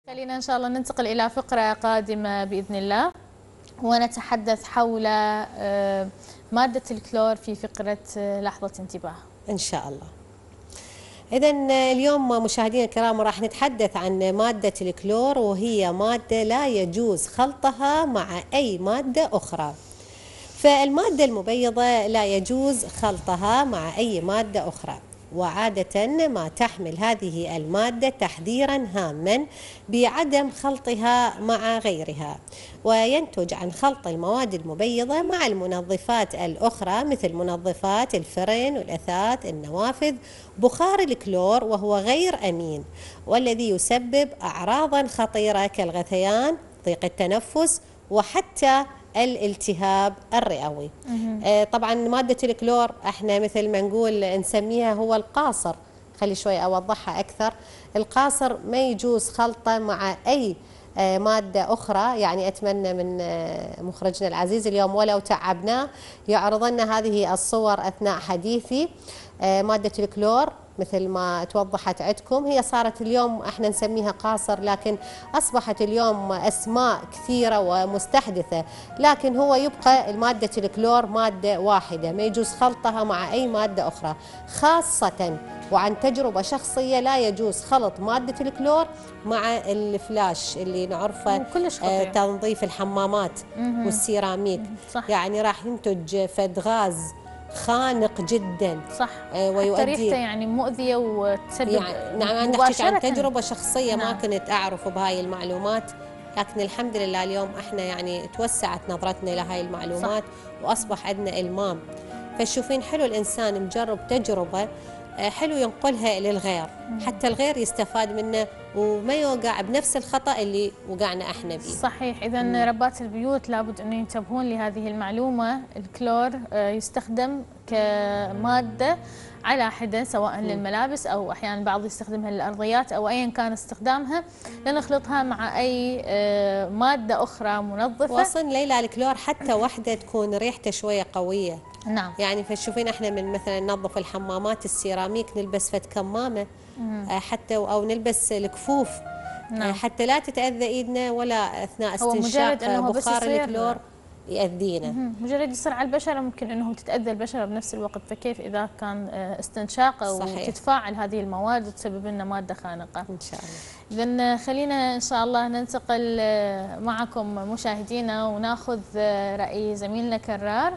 خلينا إن شاء الله ننتقل إلى فقرة قادمة بإذن الله، ونتحدث حول مادة الكلور في فقرة لحظة انتباه إن شاء الله. إذا اليوم مشاهدينا الكرام راح نتحدث عن مادة الكلور، وهي مادة لا يجوز خلطها مع أي مادة أخرى. فالمادة المبيضة لا يجوز خلطها مع أي مادة أخرى، وعادة ما تحمل هذه المادة تحذيرا هاما بعدم خلطها مع غيرها، وينتج عن خلط المواد المبيضة مع المنظفات الأخرى مثل منظفات الفرن والأثاث النوافذ بخار الكلور، وهو غير أمين والذي يسبب أعراضا خطيرة كالغثيان، ضيق التنفس، وحتى الالتهاب الرئوي. طبعا مادة الكلور احنا مثل ما نقول نسميها هو القاصر. خلي شوي اوضحها اكثر. القاصر ما يجوز خلطه مع اي مادة أخرى. يعني أتمنى من مخرجنا العزيز اليوم ولو تعبناه يعرض لنا هذه الصور أثناء حديثي. مادة الكلور مثل ما توضحت عندكم هي صارت اليوم احنا نسميها قاصر، لكن أصبحت اليوم أسماء كثيرة ومستحدثة، لكن هو يبقى مادة الكلور مادة واحدة ما يجوز خلطها مع أي مادة أخرى. خاصة وعن تجربة شخصية لا يجوز خلط مادة الكلور مع الفلاش اللي نعرفه تنظيف الحمامات والسيراميك. صح. يعني راح ينتج فد غاز خانق جدا. صح. ويؤدي حتى ريحته يعني مؤذية وتسبب نعم. أنا أحكي عن تجربة شخصية. نعم. ما كنت أعرف بهاي المعلومات، لكن الحمد لله اليوم احنا يعني توسعت نظرتنا لهاي المعلومات. صح. وأصبح عندنا إلمام. فشوفين حلو الإنسان مجرب تجربة حلو ينقلها للغير، حتى الغير يستفاد منه وما يوقع بنفس الخطأ اللي وقعنا احنا به. صحيح. إذا ربات البيوت لابد أن ينتبهون لهذه المعلومة. الكلور يستخدم كمادة على حدة سواء للملابس أو أحيانا بعض يستخدمها للأرضيات أو أيا كان استخدامها، لا نخلطها مع أي مادة أخرى منظفة. وأصلا ليلى الكلور حتى وحدة تكون ريحته شوية قوية. نعم. يعني فشوفين احنا من مثلا ننظف الحمامات السيراميك نلبس فد كمامة حتى او نلبس الكفوف. نعم. حتى لا تتأذى ايدنا ولا اثناء استنشاق بخار الكلور يأذينا. مجرد يصير على البشرة ممكن انه تتأذى البشرة بنفس الوقت، فكيف اذا كان استنشاق وتتفاعل هذه المواد وتسبب لنا مادة خانقة. ان شاء الله. اذا خلينا ان شاء الله ننتقل معكم مشاهدينا وناخذ رأي زميلنا كرار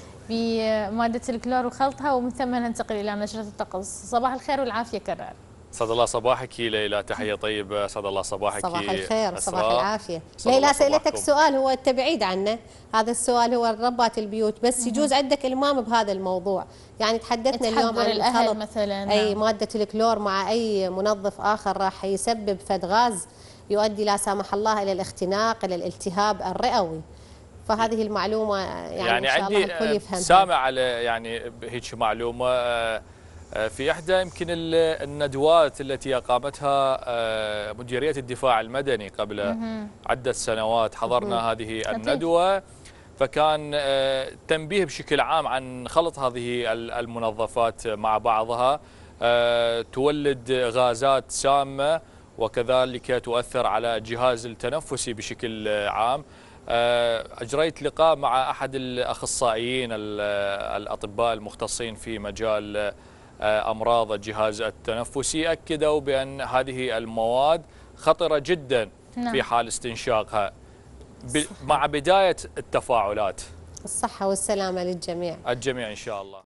بمادة الكلور وخلطها، ومن ثم ننتقل إلى نشرة الطقس. صباح الخير والعافية كرار. سعد الله صباحك ليلى، تحية طيبة. سعد الله صباحك. صباح الخير صباح العافية. ليلى سألتك سؤال هو أنت بعيد عنه، هذا السؤال هو ربات البيوت، بس يجوز عندك إلمام بهذا الموضوع. يعني تحدثنا اليوم عن الأهل مثلا أي مادة الكلور مع أي منظف آخر راح يسبب فد غاز يؤدي لا سامح الله إلى الاختناق، إلى الالتهاب الرئوي. فهذه المعلومة يعني إن شاء الله الكل يفهمها. سامع على يعني هيك معلومة في إحدى يمكن الندوات التي أقامتها مديرية الدفاع المدني قبل عدة سنوات، حضرنا هذه الندوة، فكان تنبيه بشكل عام عن خلط هذه المنظفات مع بعضها تولد غازات سامة وكذلك تؤثر على الجهاز التنفسي بشكل عام. أجريت لقاء مع أحد الأخصائيين الأطباء المختصين في مجال أمراض الجهاز التنفسي، أكدوا بأن هذه المواد خطرة جدا في حال استنشاقها مع بداية التفاعلات. الصحة والسلامة للجميع. الجميع إن شاء الله.